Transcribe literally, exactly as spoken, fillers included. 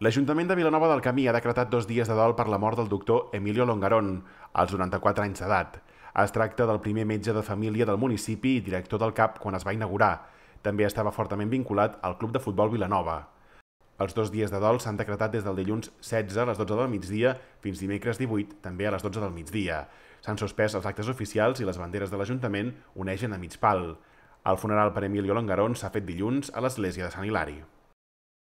L'Ajuntament de Vilanova del Camí ha decretat dos dies de dol per la mort del doctor Emilio Longarón, als noranta-quatre anys d'edat. Es tracta del primer metge de família del municipi i director del C A P quan es va inaugurar. També estava fortament vinculat al Club de Futbol Vilanova. Els dos dies de dol s'han decretat des del dilluns setze a les dotze del migdia fins dimecres divuit, també a les dotze del migdia. S'han suspès els actes oficials i les banderes de l'Ajuntament onegen a mig pal. El funeral per Emilio Longarón s'ha fet dilluns a l'església de Sant Hilari.